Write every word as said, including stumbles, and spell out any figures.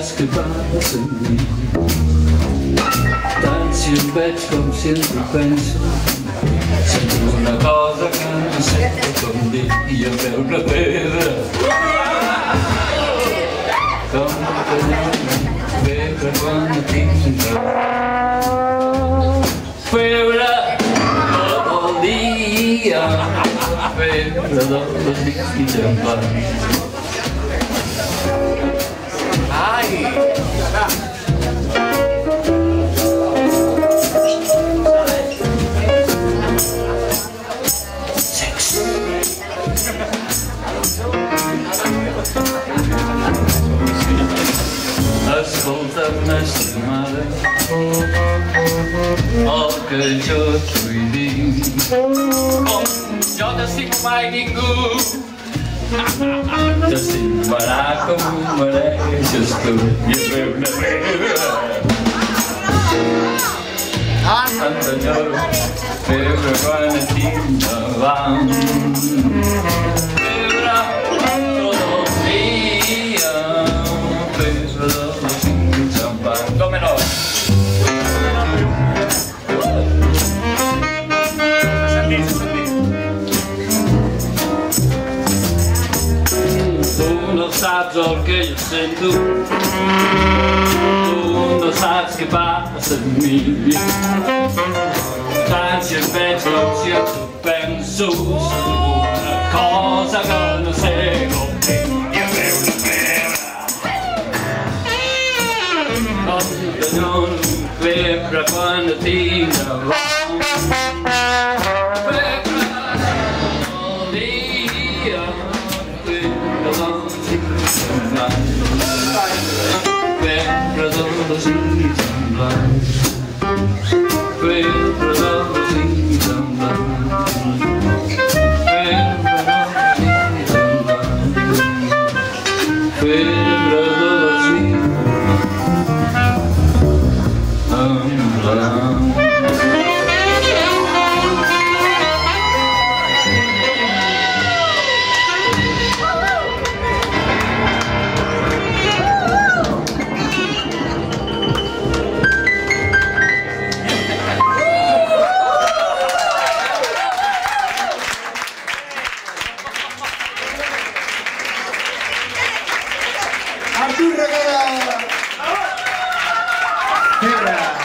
saps què passa amb mi? Tant si em veig com si en tu penso, sento una cosa que no sé com dir i em veu una pedra. Com febre quan no tinc febre tot el dia, febre dels nits i llampants. Ai! Sexe! Escolta una estimada el que jo et vull dir. Oh, jo t'estimo mai ningú, t'estimarà com ho mereixes tu i et veu una pedra. T'enyoro, febre quan et tinc davant, febre tot el dia, febre dels nits en pan. Com no? Tu no saps el que jo sento, tu no saps què passa amb mi. Tant si et veig com si en tu penso, una cosa que no sé com dir i em veu una pedra. Com t'enyoro, febre quan et tinc davant, febre tot el dia, febre dels nits en blanc, febre dels nits en blanc, febre dels nits en blanc, febre dels nits en blanc, febre dels nits en blanc. Artur, Regada!